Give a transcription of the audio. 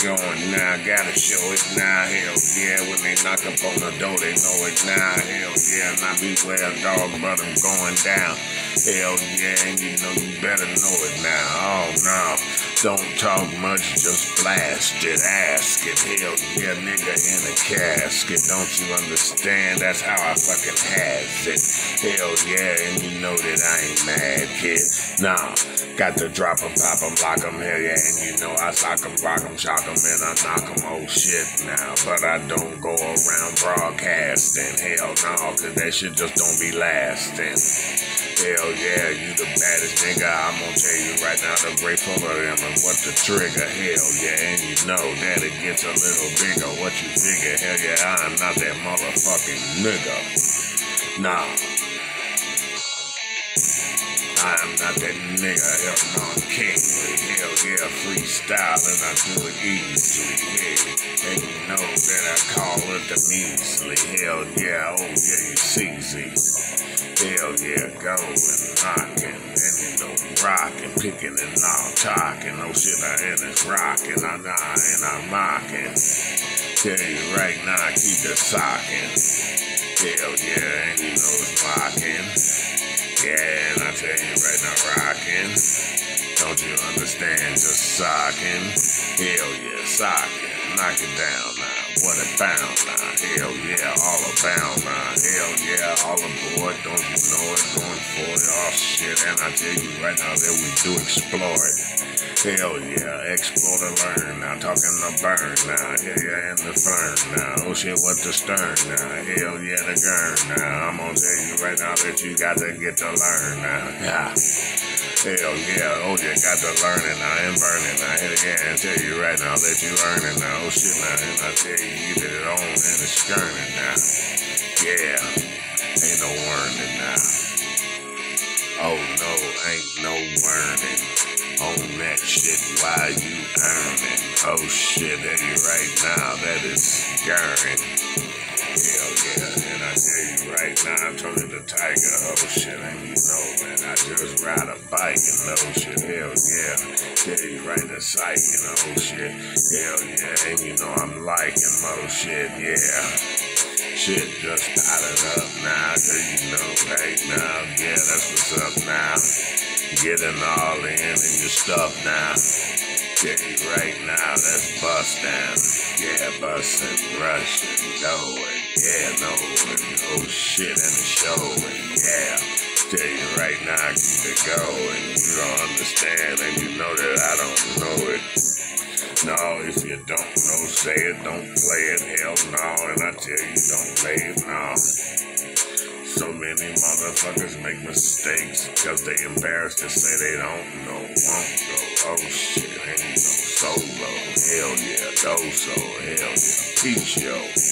going now, gotta show it now, hell yeah. When they knock up on the door, they know it now, hell yeah. And I beware, dog, but I'm going down, hell yeah. And you know you better know it now, oh no. Don't talk much, just blast it, ask it, hell yeah, nigga in a casket. Don't you understand? That's how I fucking has it, hell yeah. And you know that I ain't mad, kid. Nah, got to drop 'em, pop 'em, lock 'em, hell yeah. And you know I sock 'em, rock 'em, shock 'em, and I knock 'em, oh shit now. But I don't go around broadcasting, hell no, cause that shit just don't be lasting. Hell yeah, you the baddest nigga, I'm gonna tell you right now, the grateful of them and what the trigger, hell yeah. And you know that it gets a little bigger, what you figure, hell yeah, I'm not that motherfucking nigga. Nah, I'm not that nigga, hell no, I'm kingly, hell yeah, freestyle, and I do it easily, yeah. And you know that I call it the measly, hell yeah, oh yeah, you see. Hell yeah, going, knocking, and you know, rocking, picking and all talking, no shit, and it's rocking, and I'm mocking. Tell you right now, keep the socking. Hell yeah, and you know it's rocking. Yeah, and I tell you right now, rocking. Don't you understand, just socking. Hell yeah, socking, knock it down now. What it found now, hell yeah, all abound now, hell yeah, all aboard, don't you know it, going for it, oh shit, and I tell you right now that we do explore it, hell yeah, explore to learn now, talking the burn now, hell yeah, and the fern now, oh shit, what the stern now, hell yeah, the gurn now, I'm gonna tell you right now that you got to get to learn now, yeah. Hell yeah, oh you got to learn it now and burn it now, hell yeah, and tell you right now that you earn it now, oh shit now, and I tell you get it on and it's skirning now, yeah, ain't no learning now, oh no, ain't no learning, on that shit while you earning, oh shit, tell you right now that is skirning, hell yeah, and I tell you right now, I'm talking to Tiger, oh shit, and you know, man, I just ride a bike and oh shit, hell yeah, tell you right the psych and oh shit, hell yeah, and you know I'm liking oh shit, yeah, shit just piled up now, cause you know, right now, yeah, that's what's up now, getting all in your stuff now. Tell you right now, let's bust down. Yeah, bustin', rushin', going. Yeah, knowin', oh shit, and the showin'. Yeah, tell you right now, keep it going. You don't understand, and you know that I don't know it. No, if you don't know, say it, don't play it. Hell no, and I tell you, don't play it, no. So many motherfuckers make mistakes because they embarrassed to say they don't know, won't go. Oh shit, ain't no solo. Hell yeah, doso. Hell yeah, peach yo.